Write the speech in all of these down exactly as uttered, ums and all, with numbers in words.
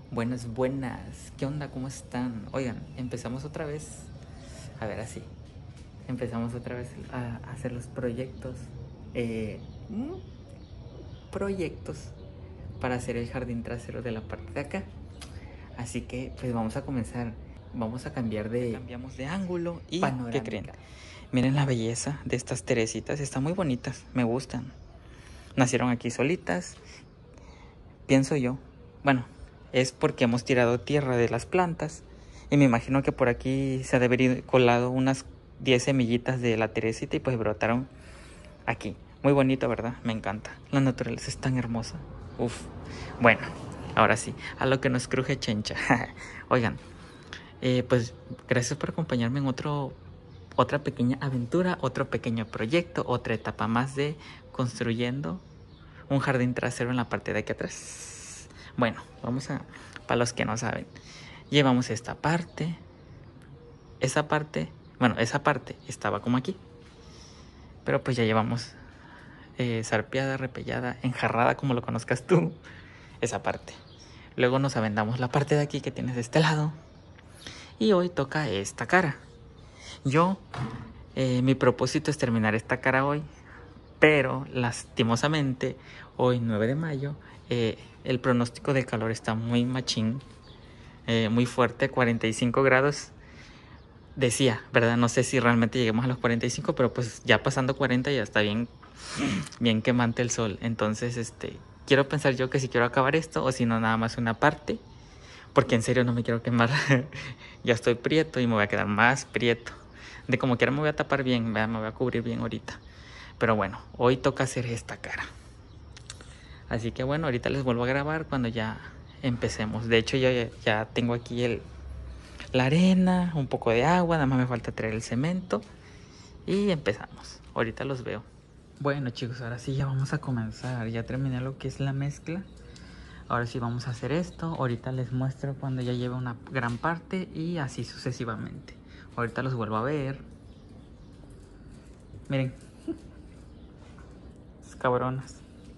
Buenas, buenas. ¿Qué onda? ¿Cómo están? Oigan, empezamos otra vez. A ver, así. Empezamos otra vez a hacer los proyectos. Eh, mm, proyectos para hacer el jardín trasero de la parte de acá. Así que, pues vamos a comenzar. Vamos a cambiar de. Cambiamos de ángulo y panorámica. ¿qué creen? Miren la belleza de estas teresitas, están muy bonitas, me gustan. Nacieron aquí solitas, pienso yo. Bueno, es porque hemos tirado tierra de las plantas y me imagino que por aquí se ha de haber ido colado unas diez semillitas de la teresita y pues brotaron aquí. Muy bonito, ¿verdad? Me encanta. La naturaleza es tan hermosa. Uf. Bueno, ahora sí, a lo que nos cruje chencha. Oigan, eh, pues gracias por acompañarme en otro, otra pequeña aventura, otro pequeño proyecto, otra etapa más de construyendo un jardín trasero en la parte de aquí atrás. Bueno, vamos a, para los que no saben, llevamos esta parte, esa parte, bueno, esa parte estaba como aquí, pero pues ya llevamos eh, zarpeada, repellada, enjarrada, como lo conozcas tú, esa parte. Luego nos aventamos la parte de aquí que tienes de este lado. Y hoy toca esta cara. Yo, eh, mi propósito es terminar esta cara hoy. Pero lastimosamente, hoy nueve de mayo, eh, el pronóstico de calor está muy machín. Eh, muy fuerte, cuarenta y cinco grados. Decía, ¿verdad? No sé si realmente lleguemos a los cuarenta y cinco, pero pues ya pasando cuarenta ya está bien, bien quemante el sol. Entonces, este, quiero pensar yo que si quiero acabar esto o si no nada más una parte. Porque en serio no me quiero quemar. Ya estoy prieto y me voy a quedar más prieto. De como quiera me voy a tapar bien, ¿verdad? Me voy a cubrir bien ahorita. Pero bueno, hoy toca hacer esta cara. Así que bueno, ahorita les vuelvo a grabar cuando ya empecemos. De hecho yo ya, ya tengo aquí el, la arena, un poco de agua. Nada más me falta traer el cemento. Y empezamos. Ahorita los veo. Bueno chicos, ahora sí ya vamos a comenzar. Ya terminé lo que es la mezcla. Ahora sí vamos a hacer esto. Ahorita les muestro cuando ya lleve una gran parte y así sucesivamente. Ahorita los vuelvo a ver. Miren. Esas cabronas.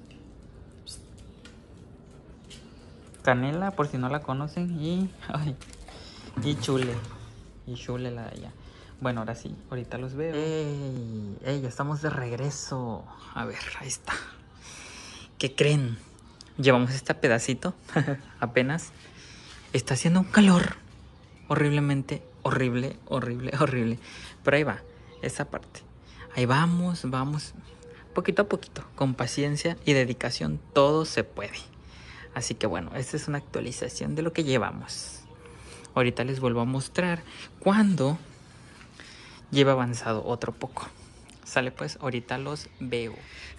Canela, por si no la conocen. Y, ay, y Chule. Y Chule la de allá. Bueno, ahora sí. Ahorita los veo. ¡Ey! ¡Ey! Ya estamos de regreso. A ver, ahí está. ¿Qué creen? Llevamos este pedacito, apenas. Está haciendo un calor horriblemente, horrible, horrible, horrible. Pero ahí va, esa parte. Ahí vamos, vamos, poquito a poquito, con paciencia y dedicación, todo se puede. Así que bueno, esta es una actualización de lo que llevamos. Ahorita les vuelvo a mostrar cuando lleva avanzado otro poco. Sale pues, ahorita los veo.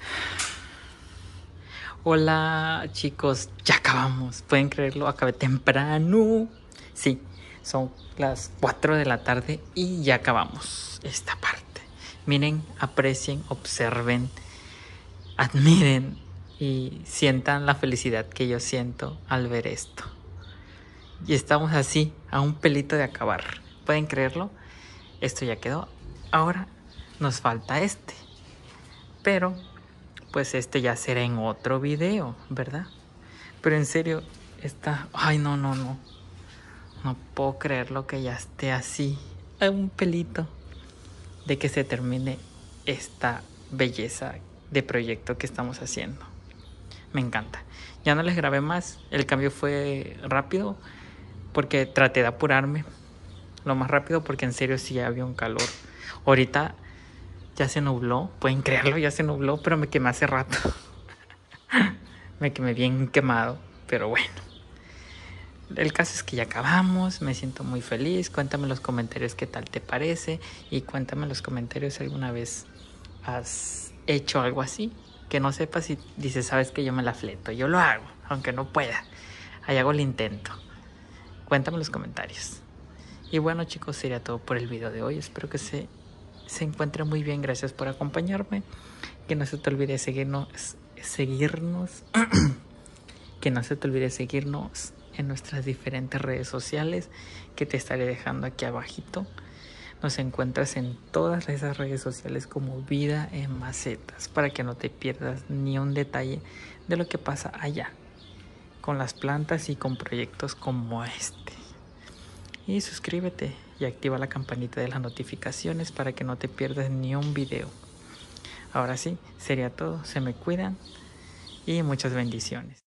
Hola chicos, ya acabamos, pueden creerlo, acabé temprano. Sí, son las cuatro de la tarde y ya acabamos esta parte. Miren, aprecien, observen, admiren y sientan la felicidad que yo siento al ver esto. Y estamos así, a un pelito de acabar. ¿Pueden creerlo? Esto ya quedó. Ahora nos falta este. Pero pues este ya será en otro video, ¿verdad? Pero en serio, está... Ay, no, no, no. No puedo creerlo que ya esté así. Hay un pelito de que se termine esta belleza de proyecto que estamos haciendo. Me encanta. Ya no les grabé más. El cambio fue rápido porque traté de apurarme lo más rápido porque en serio sí había un calor. Ahorita ya se nubló, pueden creerlo, ya se nubló, pero me quemé hace rato. Me quemé bien quemado, pero bueno. El caso es que ya acabamos, me siento muy feliz. Cuéntame en los comentarios qué tal te parece y cuéntame en los comentarios si alguna vez has hecho algo así. Que no sepas si dices, sabes que yo me la fleto. Yo lo hago, aunque no pueda. Ahí hago el intento. Cuéntame en los comentarios. Y bueno chicos, sería todo por el video de hoy. Espero que se... se encuentre muy bien, gracias por acompañarme. Que no se te olvide seguirnos, seguirnos, que no se te olvide seguirnos en nuestras diferentes redes sociales que te estaré dejando aquí abajito. Nos encuentras en todas esas redes sociales como Vida en Macetas para que no te pierdas ni un detalle de lo que pasa allá. con las plantas y con proyectos como este. Y suscríbete y activa la campanita de las notificaciones para que no te pierdas ni un video. Ahora sí, sería todo. Se me cuidan y muchas bendiciones.